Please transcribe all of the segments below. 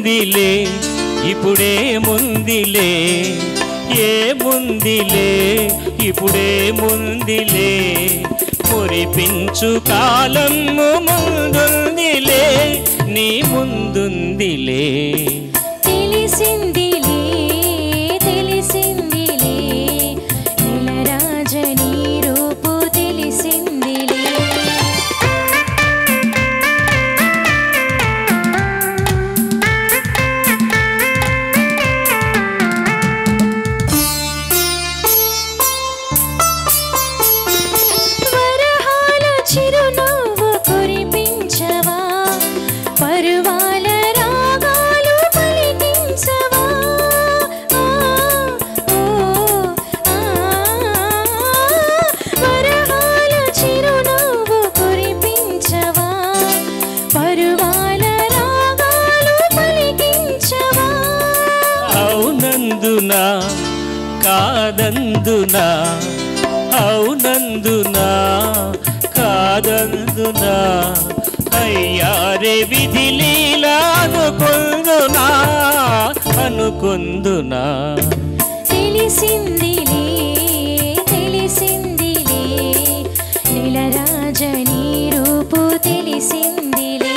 ఏముందిలే ఇప్పుడేముందిలే ఏముందిలే ఇప్పుడేముందిలే మురిపించు కాలము ముందుందిలే నీ ముందుందిలే తెలిసిందిలే తెలిసిందిలే నెలరాజని రూపు తెలిసిందిలే వరహాల చిరునవ్వు కురిపించవా పరువాల రాగాలు పలికించవా వరహాల చిరునవ్వు కురిపించవా పరువాల రాగాలు పలికించవా అవునందునా కాదందునా అవునందునా కాదందునా అయ్యారే విధి లీలా అనుకుందునా అనుకుందునా తెలిసిందిలే తెలిసిందిలే నెలరాజని రూపు తెలిసిందిలే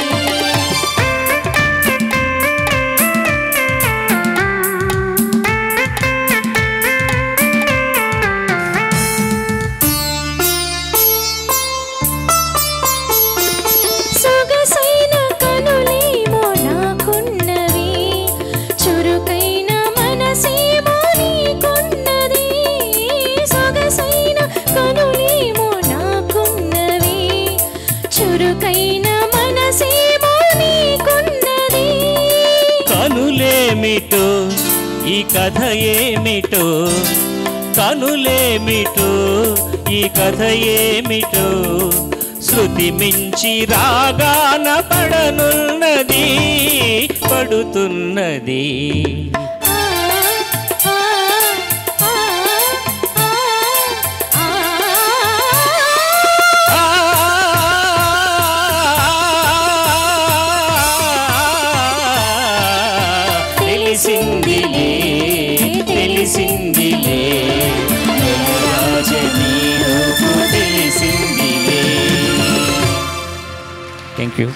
సొగసైన కనులేమో నాకున్నవి చురుకైన మనసేమో నీకున్నది సొగసైన కనులేమో నాకున్నవి చురుకైన మనసేమో నీకున్నది కనులేమిటో ఈ కథ ఏమిటో కనులేమిటో ఈ కథ ఏమిటో శృతి మించి రాగాన పడనున్నది పడుతున్నది తెలిసిందిలే తెలిసిందిలే నెలరాజని రూపు తెలిసిందిలే. Thank you.